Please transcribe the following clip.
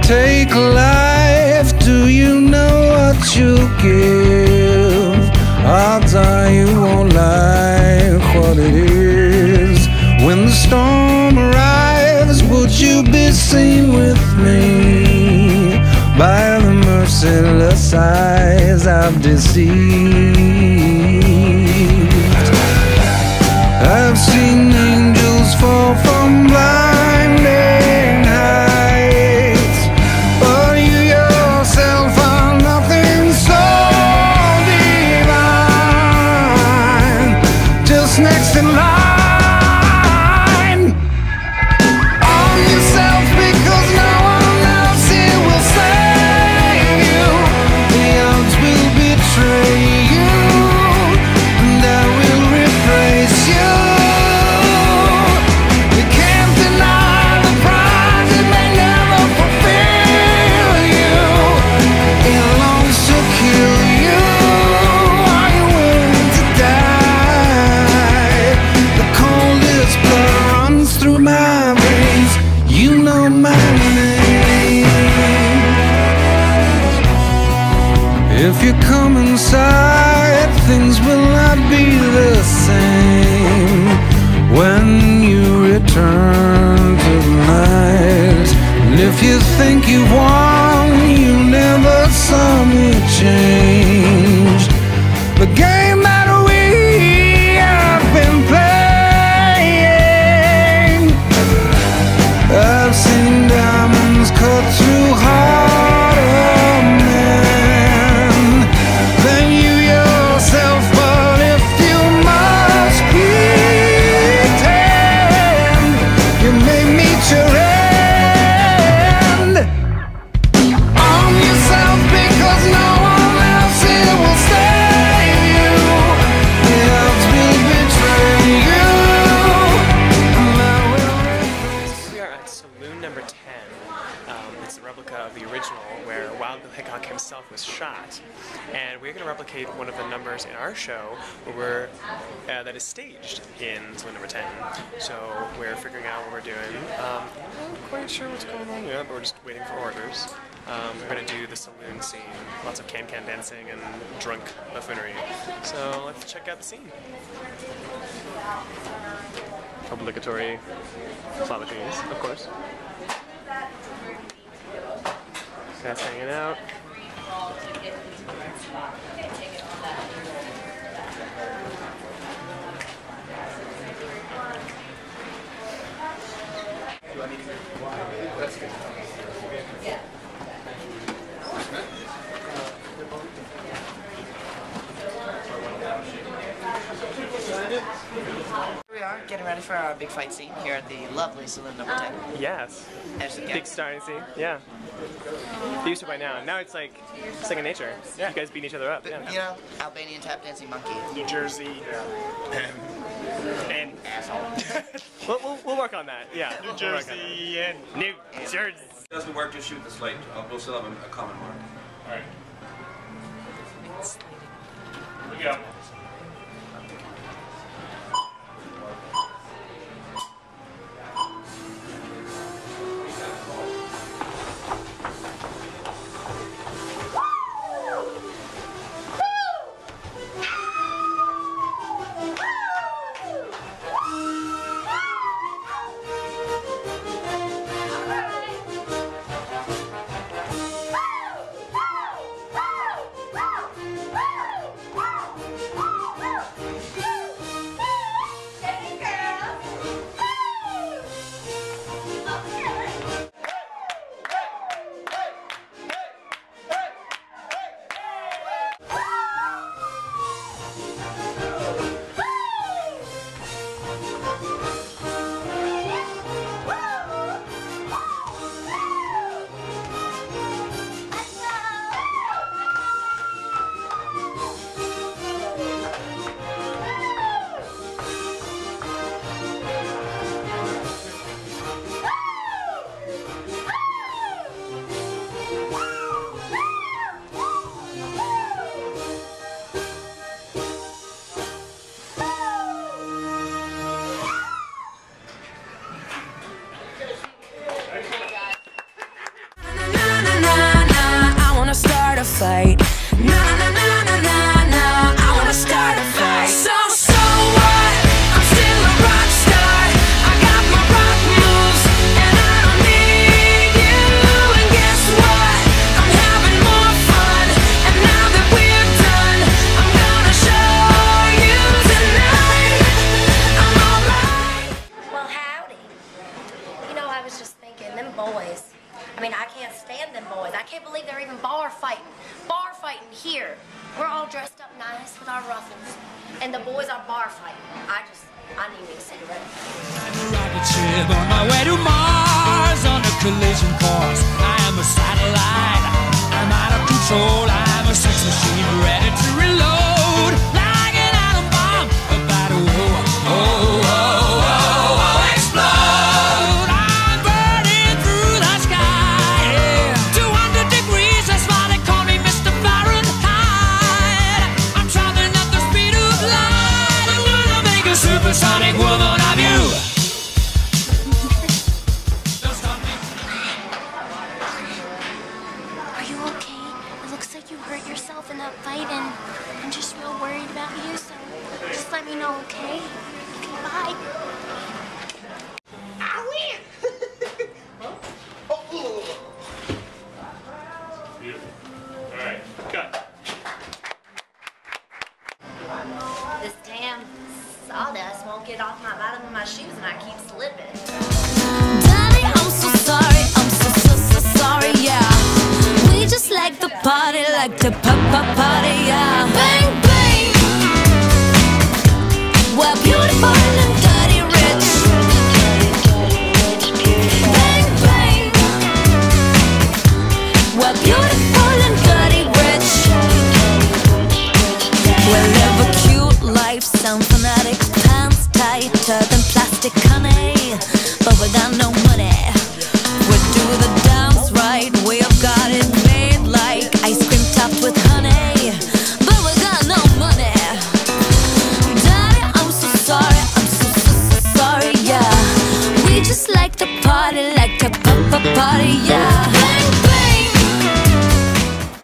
take life, do you know what you'll give? Odds are you won't like what it is. When the storm arrives, would you be seen with me by the merciless eyes I've deceived? I've seen angels fall from blinding heights, but you yourself are nothing so divine, just next in line. Arm yourself because no one else here will save you. The odds will betray you, and I will replace you. You can't deny the prize, it may never fulfill you. It longs to kill you. Are you willing to die? The coldest blood runs through my veins. You know my name. If you come inside, things will not be the same when you return to the night. And if you think you've won, you never saw me change. The game that we have been playing, I've seen diamonds cut through heart of man than you yourself. But if you must pretend, you may meet your end. Arm yourself because no one else here will save you. The odds will betray you, and I will replace. We are at Saloon number 10. It's a replica of the original where Wild Bill Hickok himself was shot. And we're going to replicate one of the numbers in our show where that is staged in Saloon number 10. So we're figuring out what we're doing. I'm not quite sure what's going on yet, but we're just waiting for orders. We're going to do the saloon scene. Lots of can-can dancing and drunk buffoonery. So let's check out the scene. Obligatory slot machines, of course. Guys hanging out. Here we are, getting ready for our big fight scene here at the lovely Saloon number 10. Yes. Big starting scene. Yeah. They used to by now. Now it's like second nature. Yeah. You guys beating each other up. Yeah. You know, Albanian tap dancing monkey. New Jersey. And asshole. we'll work on that. Yeah. New Jersey and New Jersey. If it doesn't work, just shoot the slate. We'll still have a common mark. Alright. Here we go. Here, we're all dressed up nice with our ruffles, and the boys are bar fighting. I need me a cigarette. I'm a rocket ship on my way to Mars on a collision course. I am a satellite. I'm out of control. I'm a sex machine ready to reload like an atom bomb about to explode. I'm burning through the sky. 200 degrees, that's why they call me Mr. Fahrenheit. I'm traveling at the speed of light. I'm gonna make a supersonic woman of you. Don't stop me. Are you okay? It looks like you hurt yourself in that fight, and I'm just real worried about you, so just let me know, okay? Okay, bye. Beautiful. All right, cut. This damn sawdust won't get off my bottom of my shoes, and I keep slipping. Daddy, I'm so sorry, I'm so sorry, yeah. We just like to party, like to party, yeah. Bang, bang. We're beautiful and dirty rich. Bang, bang. We're beautiful and dirty rich. We live a cute life, sound fanatic, pants tighter than plastic honey. But we got no